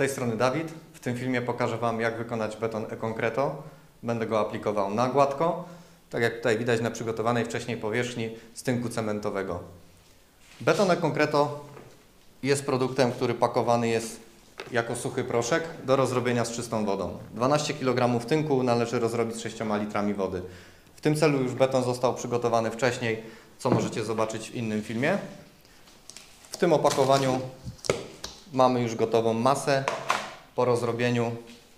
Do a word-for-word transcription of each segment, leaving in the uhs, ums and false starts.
tej strony Dawid. W tym filmie pokażę Wam, jak wykonać beton e-concreto. Będę go aplikował na gładko, tak jak tutaj widać na przygotowanej wcześniej powierzchni z tynku cementowego. Beton e-concreto jest produktem, który pakowany jest jako suchy proszek do rozrobienia z czystą wodą. dwanaście kilogramów tynku należy rozrobić z sześcioma litrami wody. W tym celu już beton został przygotowany wcześniej, co możecie zobaczyć w innym filmie. W tym opakowaniu mamy już gotową masę po rozrobieniu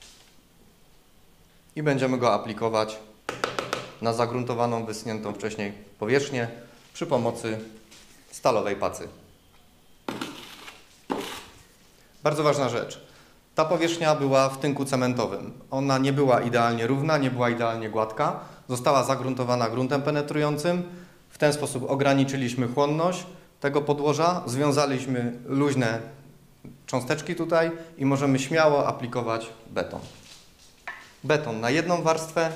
i będziemy go aplikować na zagruntowaną, wyschniętą wcześniej powierzchnię przy pomocy stalowej pacy. Bardzo ważna rzecz. Ta powierzchnia była w tynku cementowym. Ona nie była idealnie równa, nie była idealnie gładka. Została zagruntowana gruntem penetrującym. W ten sposób ograniczyliśmy chłonność tego podłoża, związaliśmy luźne cząsteczki tutaj i możemy śmiało aplikować beton. Beton na jedną warstwę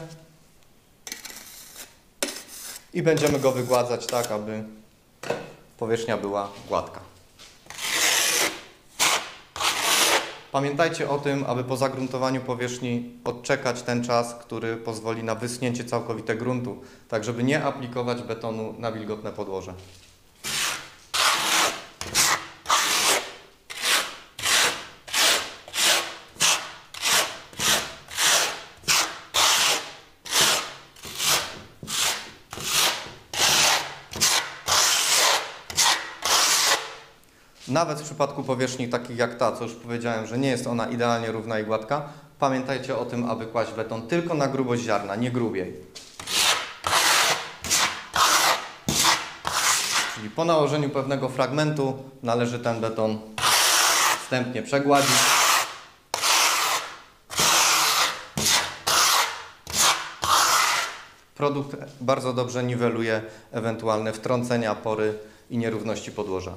i będziemy go wygładzać tak, aby powierzchnia była gładka. Pamiętajcie o tym, aby po zagruntowaniu powierzchni odczekać ten czas, który pozwoli na wyschnięcie całkowite gruntu, tak żeby nie aplikować betonu na wilgotne podłoże. Nawet w przypadku powierzchni takich jak ta, co już powiedziałem, że nie jest ona idealnie równa i gładka, pamiętajcie o tym, aby kłaść beton tylko na grubość ziarna, nie grubiej. Czyli po nałożeniu pewnego fragmentu należy ten beton wstępnie przegładzić. Produkt bardzo dobrze niweluje ewentualne wtrącenia, pory i nierówności podłoża.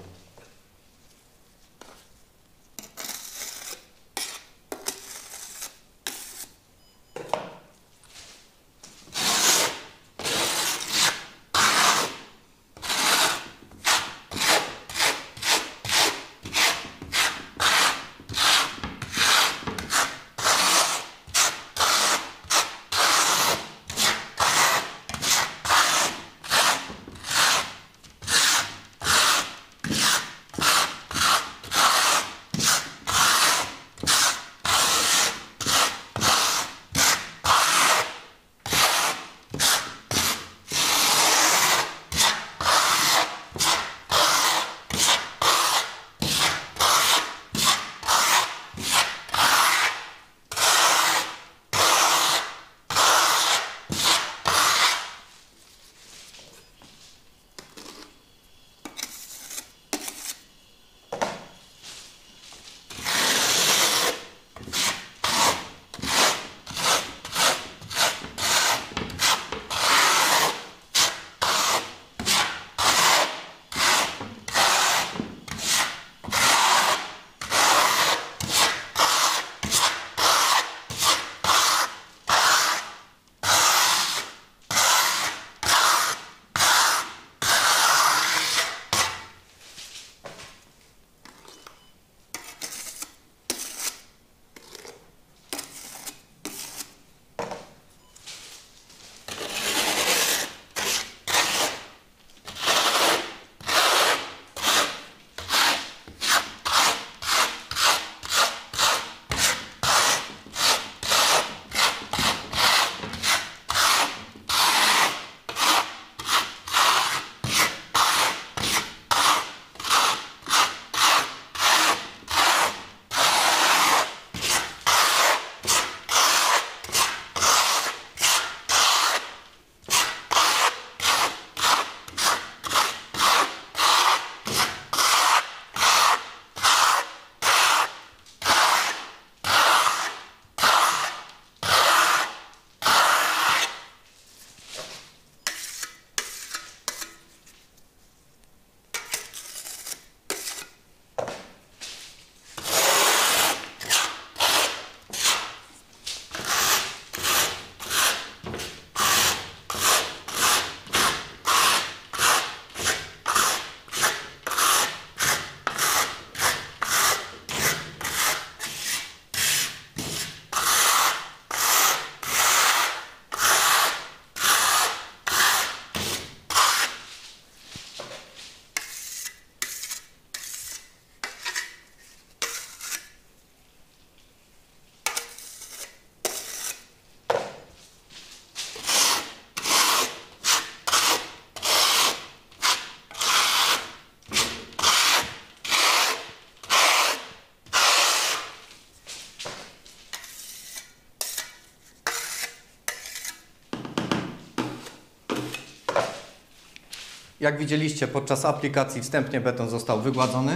Jak widzieliście, podczas aplikacji wstępnie beton został wygładzony.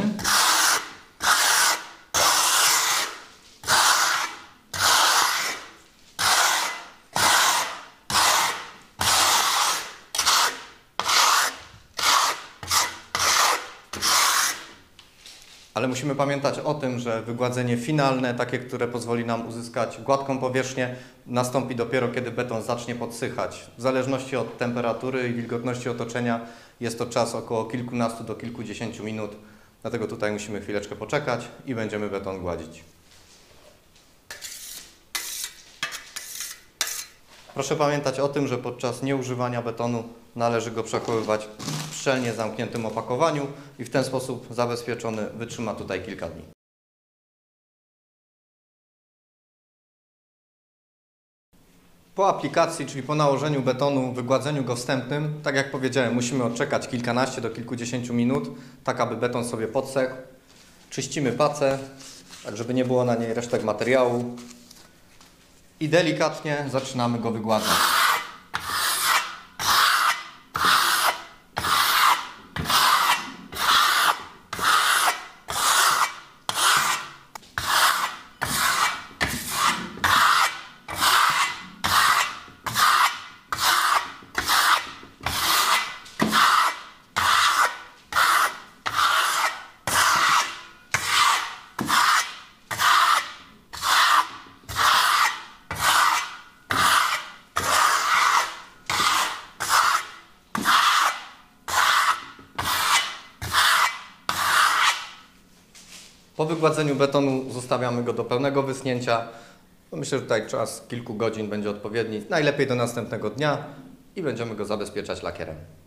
Ale musimy pamiętać o tym, że wygładzenie finalne, takie, które pozwoli nam uzyskać gładką powierzchnię, nastąpi dopiero, kiedy beton zacznie podsychać. W zależności od temperatury i wilgotności otoczenia jest to czas około kilkunastu do kilkudziesięciu minut. Dlatego tutaj musimy chwileczkę poczekać i będziemy beton gładzić. Proszę pamiętać o tym, że podczas nieużywania betonu należy go przechowywać w szczelnie zamkniętym opakowaniu i w ten sposób zabezpieczony wytrzyma tutaj kilka dni. Po aplikacji, czyli po nałożeniu betonu, wygładzeniu go wstępnym, tak jak powiedziałem, musimy odczekać kilkanaście do kilkudziesięciu minut, tak aby beton sobie podsechł. Czyścimy pacę, tak żeby nie było na niej resztek materiału i delikatnie zaczynamy go wygładzać. Po wygładzeniu betonu zostawiamy go do pełnego wyschnięcia. Myślę, że tutaj czas kilku godzin będzie odpowiedni. Najlepiej do następnego dnia i będziemy go zabezpieczać lakierem.